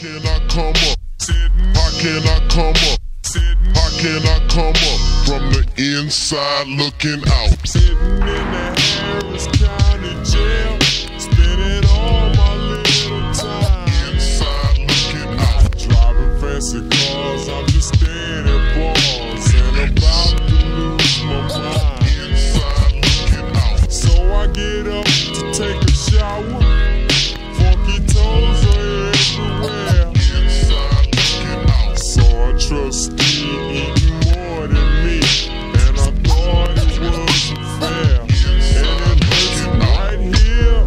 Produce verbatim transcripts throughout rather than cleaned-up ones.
can I come up? How can I come up? How can I come up from the inside looking out? Sitting in the Harris County jail, spending all my little time inside looking out. Driving fancy cars, I'm just staying at bars and about to lose my mind. Inside looking out. So I get up to take a shower. Funky toes are everywhere. Inside looking out. Saw a trustee eating more than me, and I thought it wasn't fair. And it hurts right here,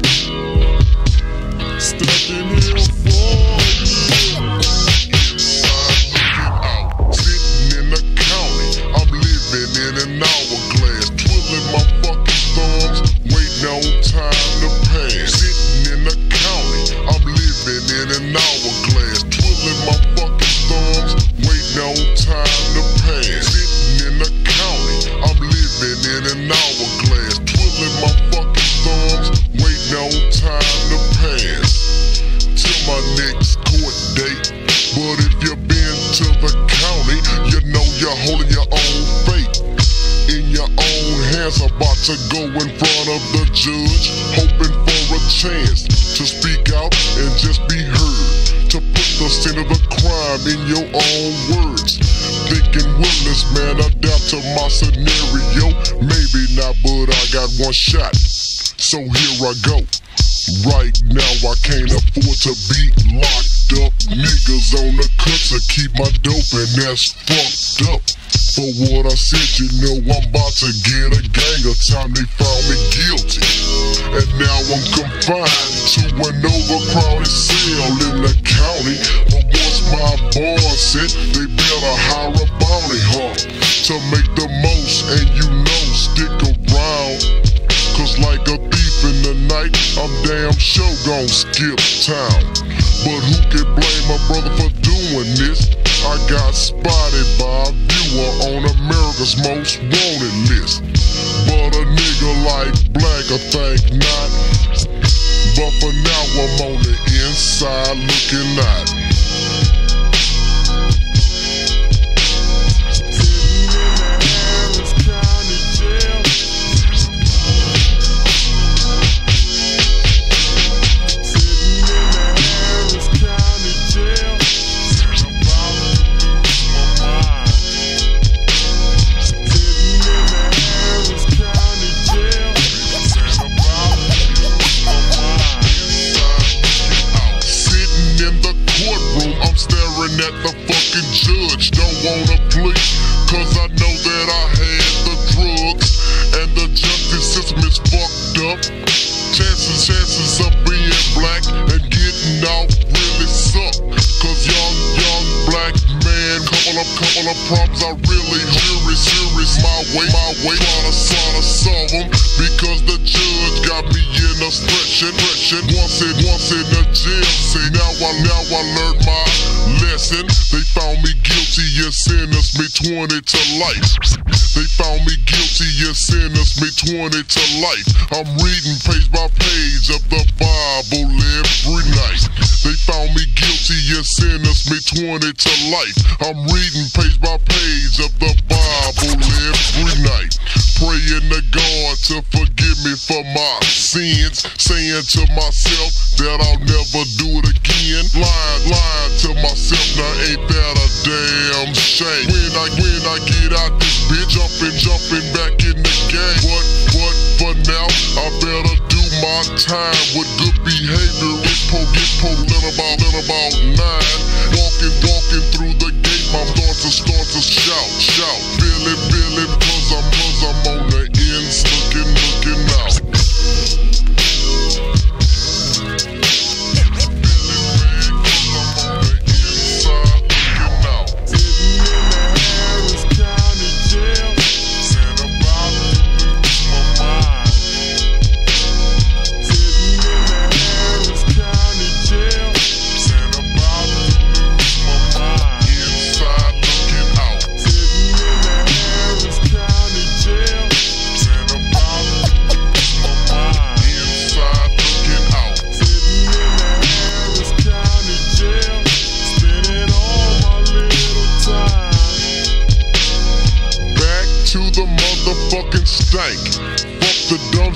stuck in here for a year. Inside looking out. Sitting in the county, I'm living in an hourglass, twiddling my fucking thumbs, waiting on time to pass. Sitting in the county, I'm living in an hourglass, twiddling my fucking thumbs, waiting on time to pass. Sitting in the county, I'm living in an hourglass, twiddling my fucking thumbs, waiting on time to pass. Till my next court date. But if you've been to the county, you know you're holding your own fate in your own hands, about to go in front of the judge, hoping for a chance to speak out and just be heard, to put the sin of the crime in your own words. Thinking Willis, man, adapt to my scenario. Maybe not, but I got one shot, so here I go. Right now I can't afford to be locked up. Niggas on the cut to keep my dope, and that's fucked up. For what I said, you know I'm about to get a gang of time. They found me guilty, and now I'm confined to an overcrowded cell in the county. But once my bond set, they better hire a bounty hunter to make the most, and you know, stick around. Cause like a thief in the night, I'm damn sure gon' skip town. But who can blame my brother for doing this? I got spotted by a viewer on America's Most Wanted list. But a nigga like Black, I think not. But for now I'm on the inside looking out. At the fucking judge, don't wanna plea, cause I know that I had the drugs, and the justice system is fucked up. Chances, chances of being black and getting out really suck, cause young, young black man, couple of, couple of problems I really serious, serious my way, my way, trying to, trying to solve them, because the judge got me in a stretching, stretching, once in, once in the jail, say now I, now I learned my lesson. They found me guilty and sentenced me twenty to life. They found me guilty and sentenced me twenty to life. I'm reading page by page of the Bible every night. They found me guilty and sentenced me twenty to life. I'm reading page by page of the Bible every night. Praying to God to forgive me for my sins, saying to myself that I'll never do it again. Lying, lying to myself, now ain't that a damn shame? When I, when I get out this bitch, jumping, jumping back in the game. But, but for now, I better do my time with good behavior. Get po, get po, let about, let about nine. Walking, walking through the gate, my thoughts are start to shout, shout. Feeling, feeling, cause I'm, cause I'm on the ends, looking, looking out.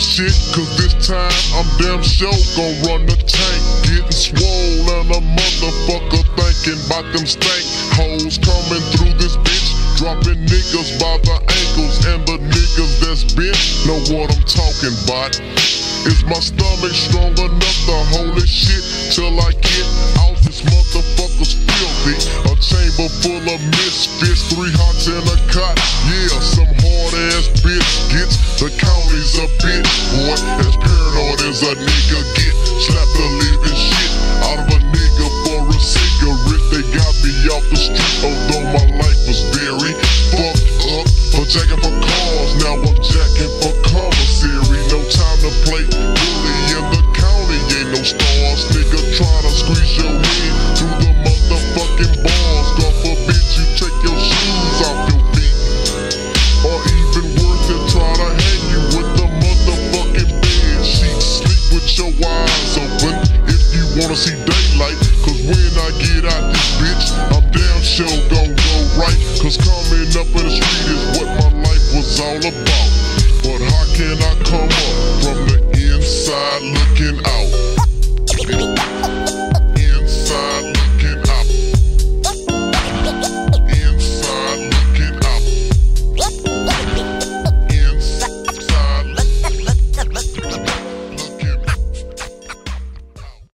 shit, cause this time I'm damn sure gon' run the tank. Getting swole and a motherfucker thinking about them stank hoes coming through this bitch, dropping niggas by the ankles, and the niggas that's bent know what I'm talking about. Is my stomach strong enough to hold this shit till I get out? This motherfucker's filthy. A chamber full of misfits, three hots in a cot. Yeah, some hard ass biscuits. The county's a bitch, boy. As paranoid as a nigga get. Slap the living shit out of a nigga for a cigarette. They got me off the street, although my life was very fucked up. For jacking for cars, now I'm jacking for commissary. No time to play bully in the county, ain't no stars. Nigga try to squeeze your head through the motherfucking bars. God forbid you take your shoes off your feet, or even worse than try to hang you with the motherfucking bed sheets. Sleep with your eyes open if you wanna see daylight, cause when I get out this bitch, I'm damn sure gon' go right. Cause coming up in the street is what my life was all about. But how can I come up from the inside looking out?